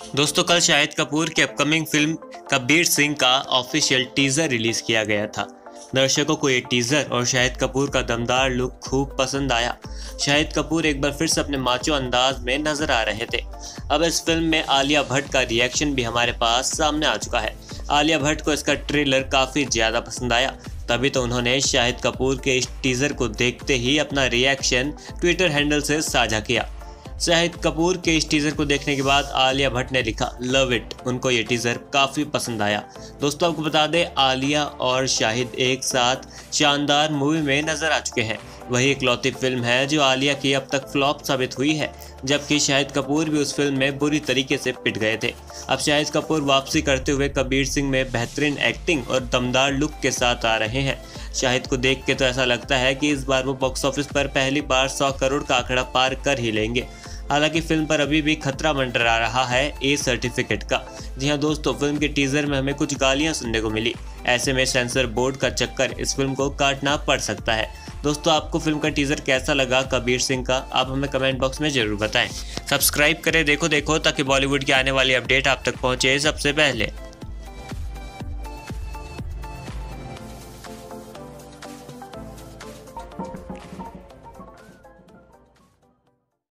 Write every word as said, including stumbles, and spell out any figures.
दोस्तों कल शाहिद कपूर की अपकमिंग फिल्म कबीर सिंह का ऑफिशियल टीजर रिलीज किया गया था। दर्शकों को ये टीजर और शाहिद कपूर का दमदार लुक खूब पसंद आया। शाहिद कपूर एक बार फिर से अपने माचो अंदाज में नजर आ रहे थे। अब इस फिल्म में आलिया भट्ट का रिएक्शन भी हमारे पास सामने आ चुका है। आलिया भट्ट को इसका ट्रेलर काफ़ी ज़्यादा पसंद आया, तभी तो उन्होंने शाहिद कपूर के इस टीज़र को देखते ही अपना रिएक्शन ट्विटर हैंडल से साझा किया। शाहिद कपूर के इस टीज़र को देखने के बाद आलिया भट्ट ने लिखा लव इट, उनको ये टीज़र काफ़ी पसंद आया। दोस्तों आपको बता दें, आलिया और शाहिद एक साथ शानदार मूवी में नजर आ चुके हैं। वही इकलौती फिल्म है जो आलिया की अब तक फ्लॉप साबित हुई है, जबकि शाहिद कपूर भी उस फिल्म में बुरी तरीके से पिट गए थे। अब शाहिद कपूर वापसी करते हुए कबीर सिंह में बेहतरीन एक्टिंग और दमदार लुक के साथ आ रहे हैं। शाहिद को देख के तो ऐसा लगता है कि इस बार वो बॉक्स ऑफिस पर पहली बार सौ करोड़ का आंकड़ा पार कर ही लेंगे। हालांकि फिल्म पर अभी भी खतरा मंडरा रहा है ए सर्टिफिकेट का। जी हां दोस्तों, फिल्म के टीजर में हमें कुछ गालियां सुनने को मिली। ऐसे में सेंसर बोर्ड का चक्कर इस फिल्म को काटना पड़ सकता है। दोस्तों आपको फिल्म का टीजर कैसा लगा कबीर सिंह का, आप हमें कमेंट बॉक्स में जरूर बताएं। सब्सक्राइब करें देखो देखो ताकि बॉलीवुड की आने वाली अपडेट आप तक पहुंचे सबसे पहले।